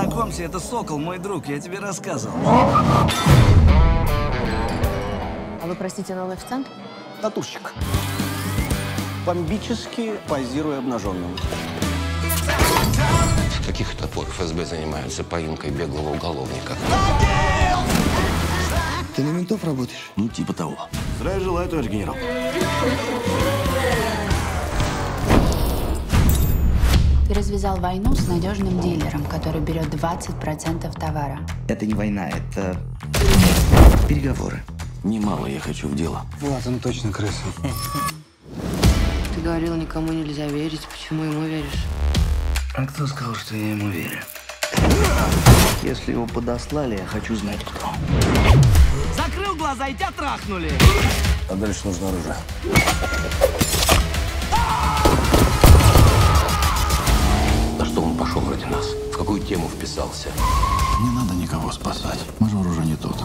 Знакомься, это Сокол, мой друг, я тебе рассказывал. А вы, простите, новый официант? Натурщик. Бомбически позируя обнаженным. С каких это пор ФСБ занимается поимкой беглого уголовника? Ты на ментов работаешь? Ну, типа того. Здравия желаю, товарищ генерал. Ты развязал войну с надежным дилером, который берет 20% товара. Это не война, это переговоры. Немало я хочу в дело. Вот, он точно крыса. Ты говорил, никому нельзя верить. Почему ему веришь? А кто сказал, что я ему верю? Если его подослали, я хочу знать, кто. Закрыл глаза и тебя трахнули. А дальше нужно оружие. На что он пошел ради нас? В какую тему вписался? Не надо никого спасать. Мажор уже не тот.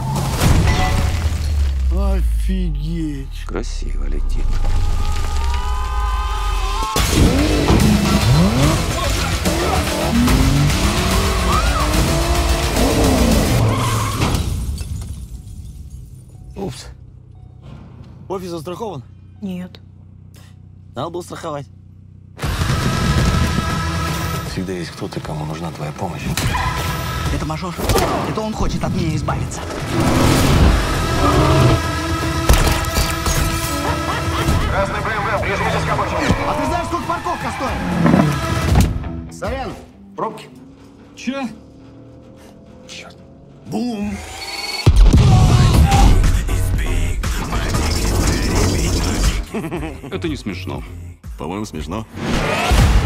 Офигеть! Красиво летит. Упс. Офис застрахован? Нет. Надо было страховать. Всегда есть кто-то, кому нужна твоя помощь. Это мажор. Это он хочет от меня избавиться. Красный БМВ, прижмитесь к обочине. А ты знаешь, сколько парковка стоит? Сорян, пробки. Че? Черт. Бум! Это не смешно. По-моему, смешно.